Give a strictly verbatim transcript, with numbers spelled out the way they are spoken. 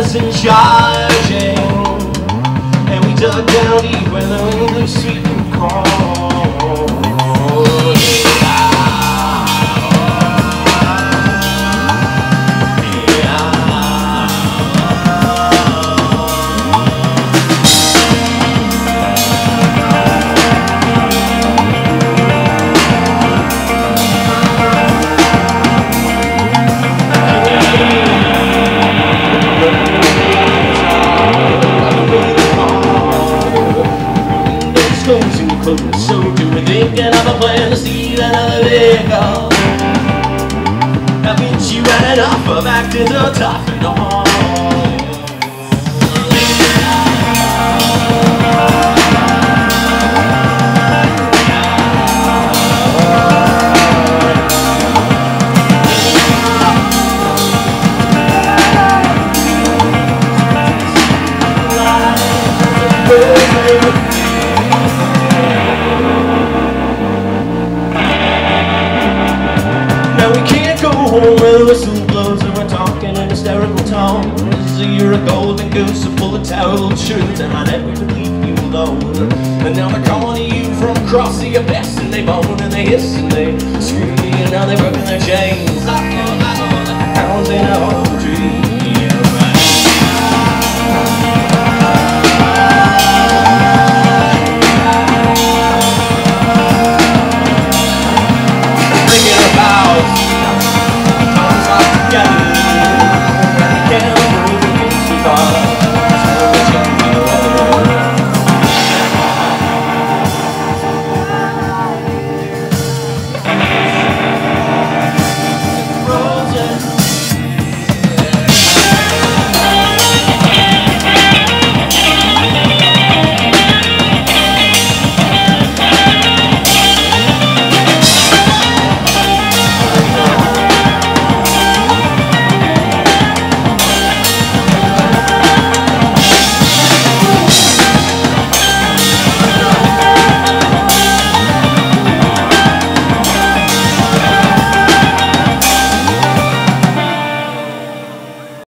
and charging, and we dug down deep where the wind blew sweet and cold. So do we thinking of a plan to steal another vehicle? Haven't you had enough of acting so tough and all? Where the whistle blows and we're talking in hysterical tones. You're a golden goose, a full of terrible truth, and I never could leave you alone. And now they're calling to you from across the abyss, and they moan and they hiss and they scream, and now they've broken their chains. Hounds in a